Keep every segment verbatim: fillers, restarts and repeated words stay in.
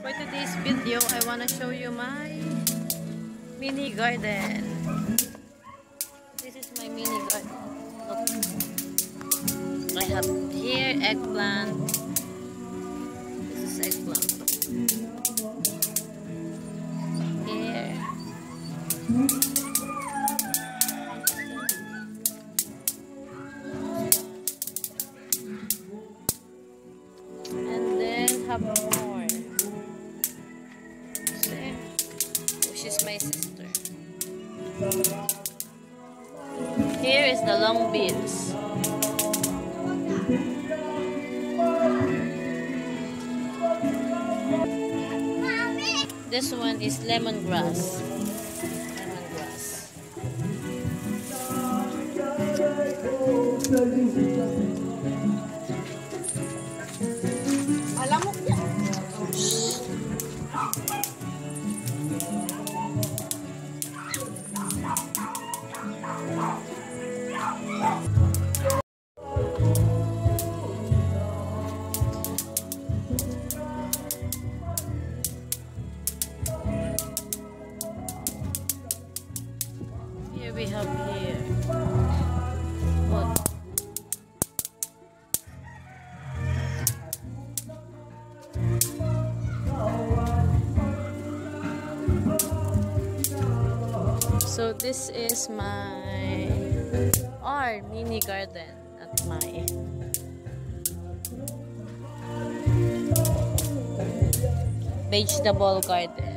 For today's video, I want to show you my mini garden. This is my mini garden. Look. I have here eggplant. This is eggplant. Here. And then have more. She's my sister. Here is the long beans. This one is lemongrass. Lemongrass. Alam mo yan. Here we have here. Oh. So this is my our mini garden at my vegetable garden.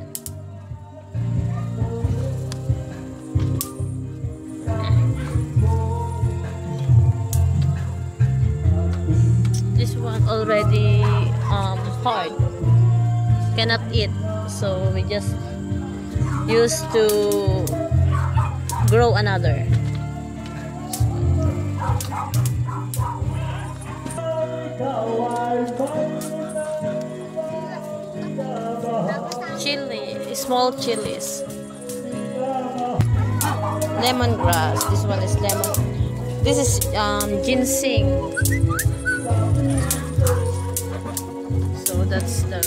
This one already um hard, cannot eat, so we just used to grow another. Chili, small chilies. Lemongrass. This one is lemon. This is um, ginseng. So that's the.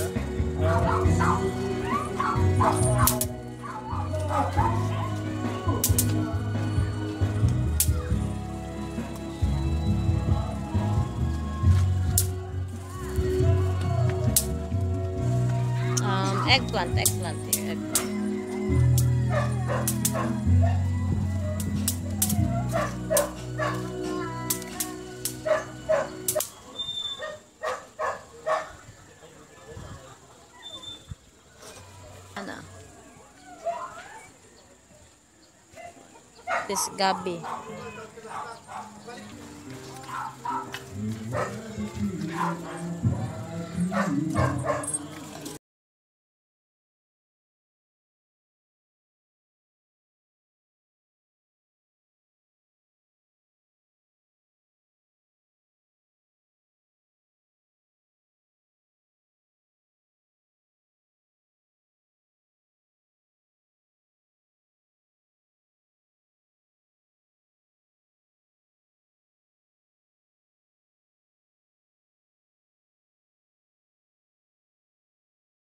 Um, eggplant, eggplant here, eggplant. Ano? This gabi.